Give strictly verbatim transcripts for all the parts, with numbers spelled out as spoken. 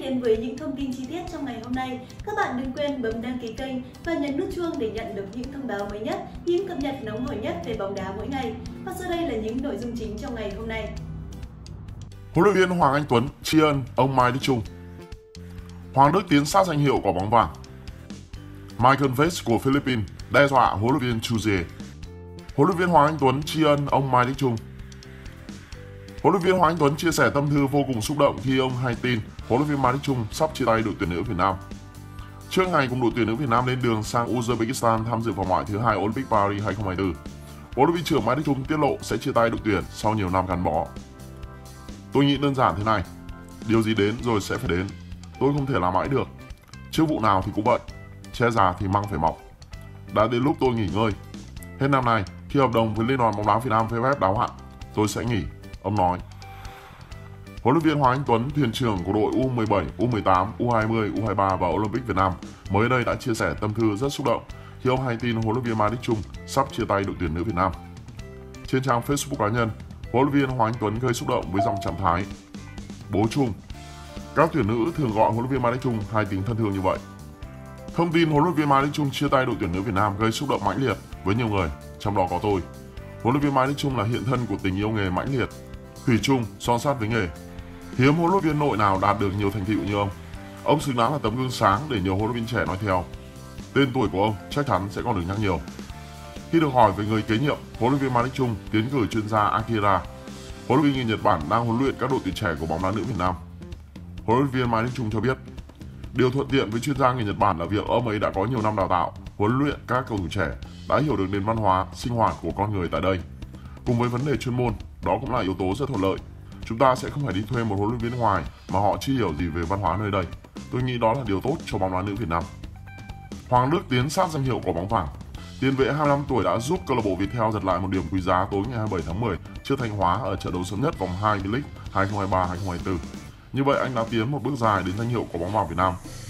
đến với những thông tin chi tiết trong ngày hôm nay, các bạn đừng quên bấm đăng ký kênh và nhấn nút chuông để nhận được những thông báo mới nhất, những cập nhật nóng hổi nhất về bóng đá mỗi ngày. Và sau đây là những nội dung chính trong ngày hôm nay. Huấn luyện viên Hoàng Anh Tuấn tri ân ông Mai Đức Chung. Hoàng Đức tiến sát danh hiệu quả bóng vàng. Michael Vest của Philippines đe dọa huấn luyện viên Chuzier. Huấn luyện viên Hoàng Anh Tuấn tri ân ông Mai Đức Chung. Huấn luyện viên Hoàng Anh Tuấn chia sẻ tâm thư vô cùng xúc động khi ông hay tin huấn luyện viên Mai Đức Chung sắp chia tay đội tuyển nữ Việt Nam. Trước ngày cùng đội tuyển nữ Việt Nam lên đường sang Uzbekistan tham dự vòng loại thứ hai Olympic Paris hai không hai tư, huấn luyện viên trưởng Mai Đức Chung tiết lộ sẽ chia tay đội tuyển sau nhiều năm gắn bó. Tôi nghĩ đơn giản thế này, điều gì đến rồi sẽ phải đến. Tôi không thể làm mãi được. Chức vụ nào thì cũng vậy, che già thì măng phải mọc. Đã đến lúc tôi nghỉ ngơi. Hết năm nay, khi hợp đồng với Liên đoàn bóng đá Việt Nam vê ép ép đáo hạn, tôi sẽ nghỉ, ông nói. Huấn luyện viên Hoàng Anh Tuấn, thuyền trưởng của đội U mười bảy, U mười tám, U hai mươi, U hai mươi ba và Olympic Việt Nam mới đây đã chia sẻ tâm thư rất xúc động khi ông hay tin huấn luyện viên Mai Đức Chung sắp chia tay đội tuyển nữ Việt Nam. Trên trang Facebook cá nhân, huấn luyện viên Hoàng Anh Tuấn gây xúc động với dòng trạng thái: Bố Chung. Các tuyển nữ thường gọi huấn luyện viên Mai Đức Chung hai tiếng thân thương như vậy. Thông tin huấn luyện viên Mai Đức Chung chia tay đội tuyển nữ Việt Nam gây xúc động mãnh liệt với nhiều người, trong đó có tôi. Huấn luyện viên Mai Đức Chung là hiện thân của tình yêu nghề mãnh liệt, thủy chung, son sắt với nghề. Hiếm huấn luyện viên nội nào đạt được nhiều thành tựu như ông. Ông xứng đáng là tấm gương sáng để nhiều huấn luyện viên trẻ nói theo. Tên tuổi của ông chắc chắn sẽ còn được nhắc nhiều. Khi được hỏi về người kế nhiệm, huấn luyện viên Mai Đức Chung tiến cử chuyên gia Akira, huấn luyện viên người Nhật Bản đang huấn luyện các đội tuyển trẻ của bóng đá nữ Việt Nam. Huấn luyện viên Mai Đức Chung cho biết, điều thuận tiện với chuyên gia người Nhật Bản là việc ông ấy đã có nhiều năm đào tạo, huấn luyện các cầu thủ trẻ, đã hiểu được nền văn hóa, sinh hoạt của con người tại đây. Cùng với vấn đề chuyên môn, đó cũng là yếu tố rất thuận lợi. Chúng ta sẽ không phải đi thuê một huấn luyện viên ngoài mà họ chưa hiểu gì về văn hóa nơi đây. Tôi nghĩ đó là điều tốt cho bóng đá nữ Việt Nam. Hoàng Đức tiến sát danh hiệu quả bóng vàng. Tiền vệ hai mươi lăm tuổi đã giúp câu lạc bộ Viettel giật lại một điểm quý giá tối ngày hai mươi bảy tháng mười trước Thanh Hóa ở trận đấu sớm nhất vòng hai V-League hai không hai ba hai không hai tư. Như vậy anh đã tiến một bước dài đến danh hiệu quả bóng vàng Việt Nam.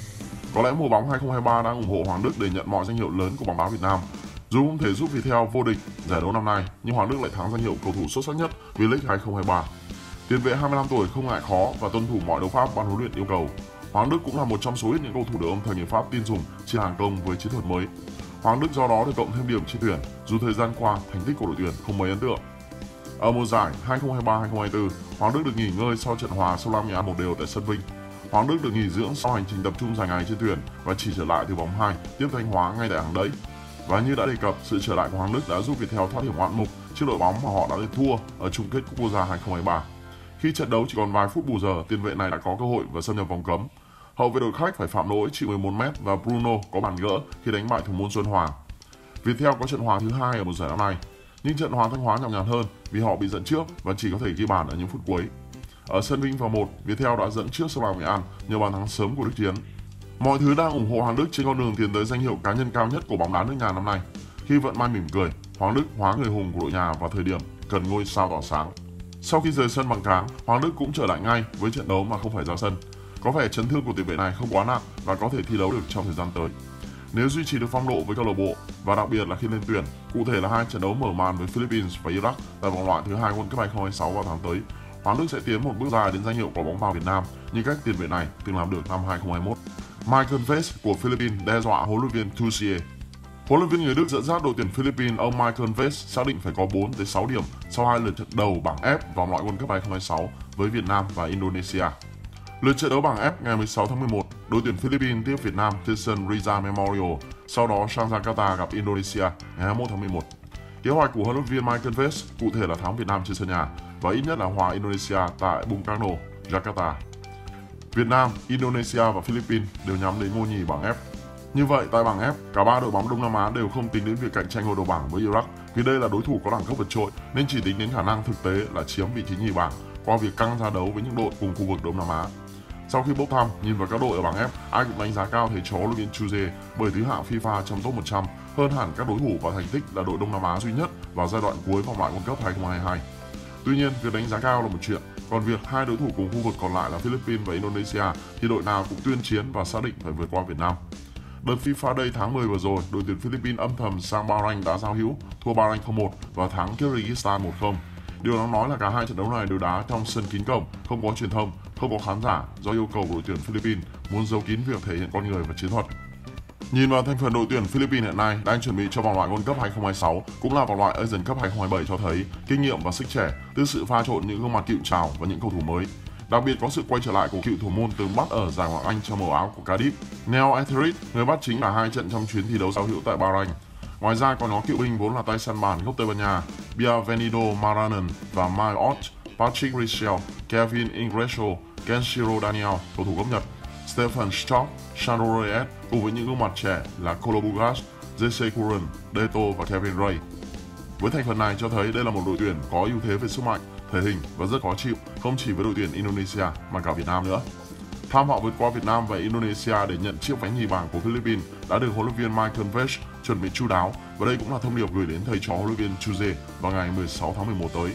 Có lẽ mùa bóng hai không hai ba đang ủng hộ Hoàng Đức để nhận mọi danh hiệu lớn của bóng đá Việt Nam. Dù không thể giúp Viettel vô địch giải đấu năm nay, nhưng Hoàng Đức lại thắng danh hiệu cầu thủ xuất sắc nhất V-League hai không hai ba. Tiền vệ hai mươi lăm tuổi không ngại khó và tuân thủ mọi đấu pháp ban huấn luyện yêu cầu. Hoàng Đức cũng là một trong số ít những cầu thủ được ông thời người Pháp tin dùng trên hàng công với chiến thuật mới. Hoàng Đức do đó được cộng thêm điểm trên tuyển, dù thời gian qua thành tích của đội tuyển không mấy ấn tượng. Ở mùa giải hai không hai ba hai không hai tư, Hoàng Đức được nghỉ ngơi sau trận hòa Sông Lam Nghệ An một đều tại sân Vinh. Hoàng Đức được nghỉ dưỡng sau hành trình tập trung dài ngày trên tuyển và chỉ trở lại từ vòng hai tiếp Thanh Hóa ngay tại hàng đẫy. Và như đã đề cập, sự trở lại của Hoàng Đức đã giúp Viettel thoát hiểm ngoạn mục trước đội bóng mà họ đã thua ở chung kết Cúp Quốc gia hai không hai ba. Khi trận đấu chỉ còn vài phút bù giờ, tiền vệ này đã có cơ hội và xâm nhập vòng cấm. Hậu vệ đội khách phải phạm lỗi chịu mười một mét và Bruno có bàn gỡ khi đánh bại thủ môn Xuân Hoàng. Viettel có trận hòa thứ hai ở mùa giải năm nay, nhưng trận hòa Thanh Hóa nhọc nhằn hơn vì họ bị dẫn trước và chỉ có thể ghi bàn ở những phút cuối. Ở sân Vinh vào một, Viettel đã dẫn trước Sông Lam Nghệ An nhờ bàn thắng sớm của Đức Chiến. Mọi thứ đang ủng hộ Hoàng Đức trên con đường tiến tới danh hiệu cá nhân cao nhất của bóng đá nước nhà năm nay. Khi vận may mỉm cười, Hoàng Đức hóa người hùng của đội nhà vào thời điểm cần ngôi sao tỏa sáng. Sau khi rời sân bằng cáng, Hoàng Đức cũng trở lại ngay với trận đấu mà không phải ra sân. Có vẻ chấn thương của tiền vệ này không quá nặng và có thể thi đấu được trong thời gian tới. Nếu duy trì được phong độ với câu lạc bộ và đặc biệt là khi lên tuyển, cụ thể là hai trận đấu mở màn với Philippines và Iraq tại vòng loại thứ hai World Cup hai không hai sáu vào tháng tới, Hoàng Đức sẽ tiến một bước dài đến danh hiệu quả bóng vàng Việt Nam như cách tiền vệ này từng làm được năm hai không hai mốt. Michael Vest của Philippines đe dọa huấn luyện viên Chuzier. Huấn luyện viên người Đức dẫn dắt đội tuyển Philippines ông Michael Vest xác định phải có bốn tới sáu điểm sau hai lượt trận đầu bảng F vòng loại World Cup hai không hai sáu với Việt Nam và Indonesia. Lượt trận đấu bảng F ngày mười sáu tháng mười một, đội tuyển Philippines tiếp Việt Nam trên sân Rizal Memorial, sau đó sang Jakarta gặp Indonesia ngày hai mươi mốt tháng mười một. Kế hoạch của huấn luyện viên Michael Vest cụ thể là thắng Việt Nam trên sân nhà và ít nhất là hòa Indonesia tại Bung Karno, Jakarta. Việt Nam, Indonesia và Philippines đều nhắm đến ngôi nhì bảng F. Như vậy, tại bảng F, cả ba đội bóng Đông Nam Á đều không tính đến việc cạnh tranh ngôi đầu bảng với Iraq vì đây là đối thủ có đẳng cấp vượt trội nên chỉ tính đến khả năng thực tế là chiếm vị trí nhì bảng qua việc căng ra đấu với những đội cùng khu vực Đông Nam Á. Sau khi bốc thăm, nhìn vào các đội ở bảng F, ai cũng đánh giá cao thầy trò huấn luyện viên Chuzier bởi thứ hạng FIFA trong top một trăm hơn hẳn các đối thủ và thành tích là đội Đông Nam Á duy nhất vào giai đoạn cuối vòng loại World Cup hai không hai hai. Tuy nhiên, việc đánh giá cao là một chuyện, còn việc hai đối thủ cùng khu vực còn lại là Philippines và Indonesia thì đội nào cũng tuyên chiến và xác định phải vượt qua Việt Nam. Đợt FIFA Day tháng mười vừa rồi, đội tuyển Philippines âm thầm sang Bahrain đã giao hữu, thua Bahrain không một và thắng Kyrgyzstan một không. Điều đáng nói là cả hai trận đấu này đều đá trong sân kín cổng, không có truyền thông, không có khán giả do yêu cầu của đội tuyển Philippines muốn giấu kín việc thể hiện con người và chiến thuật. Nhìn vào thành phần đội tuyển Philippines hiện nay đang chuẩn bị cho vòng loại World Cup hai không hai sáu cũng là vòng loại Asian Cup hai không hai bảy cho thấy kinh nghiệm và sức trẻ từ sự pha trộn những gương mặt cựu trào và những cầu thủ mới. Đặc biệt có sự quay trở lại của cựu thủ môn từng bắt ở giải Ngoại hạng Anh trong màu áo của Cardiff, Neil Etheridge, người bắt chính cả hai trận trong chuyến thi đấu giao hữu tại Bahrain. Ngoài ra còn có cựu binh vốn là tay săn bàn gốc Tây Ban Nha Bienvenido Maranan và Mike Ott, Patrick Richel, Kevin Ingreso, Kenshiro Daniel, cầu thủ gốc Nhật, Stephen Stock, Sandro Reyes cùng với những gương mặt trẻ là Kolo Bugas, Jesse Curran, Deto và Kevin Ray. Với thành phần này cho thấy đây là một đội tuyển có ưu thế về sức mạnh, thể hình và rất khó chịu, không chỉ với đội tuyển Indonesia mà cả Việt Nam nữa. Tham vọng vượt qua Việt Nam và Indonesia để nhận chiếc vé nhì vàng của Philippines đã được huấn luyện viên Michael Vesch chuẩn bị chu đáo và đây cũng là thông điệp gửi đến thầy trò huấn luyện viên Chuze vào ngày mười sáu tháng mười một tới.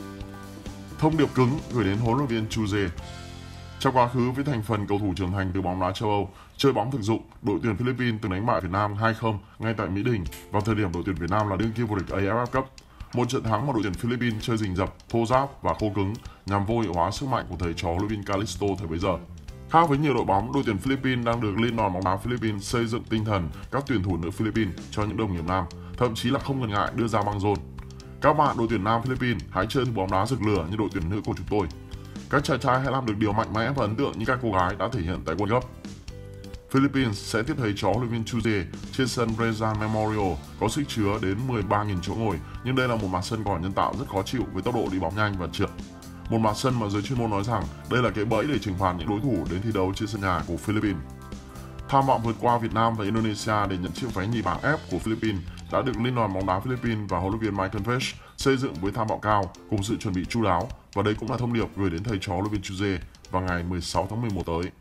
Thông điệp cứng gửi đến huấn luyện viên Chuze. Trong quá khứ với thành phần cầu thủ trưởng thành từ bóng đá châu Âu chơi bóng thực dụng, đội tuyển Philippines từng đánh bại Việt Nam hai không ngay tại Mỹ Đình vào thời điểm đội tuyển Việt Nam là đương kim vô địch a ép ép Cup. Một trận thắng mà đội tuyển Philippines chơi rình rập, thô ráp và khô cứng nhằm vô hiệu hóa sức mạnh của thầy trò huấn luyện viên Calisto thời bấy giờ. Khác với nhiều đội bóng, đội tuyển Philippines đang được Liên đoàn bóng đá Philippines xây dựng tinh thần các tuyển thủ nữ Philippines cho những đồng nghiệp nam, thậm chí là không ngần ngại đưa ra băng rôn. Các bạn đội tuyển nam Philippines hãy chơi thứ bóng đá rực lửa như đội tuyển nữ của chúng tôi. Các trai trai hãy làm được điều mạnh mẽ và ấn tượng như các cô gái đã thể hiện tại World Cup. Philippines sẽ tiếp thầy trò huấn luyện viên Chuze trên sân Brazil Memorial có sức chứa đến mười ba nghìn chỗ ngồi, nhưng đây là một mặt sân cỏ nhân tạo rất khó chịu với tốc độ đi bóng nhanh và trượt. Một mặt sân mà giới chuyên môn nói rằng đây là cái bẫy để trừng phạt những đối thủ đến thi đấu trên sân nhà của Philippines. Tham vọng vượt qua Việt Nam và Indonesia để nhận chiếc vé nhì bảng F của Philippines đã được Liên đoàn bóng đá Philippines và huấn luyện viên Michael Vesch xây dựng với tham vọng cao cùng sự chuẩn bị chu đáo và đây cũng là thông điệp gửi đến thầy trò huấn luyện viên Chuze vào ngày mười sáu tháng mười một tới.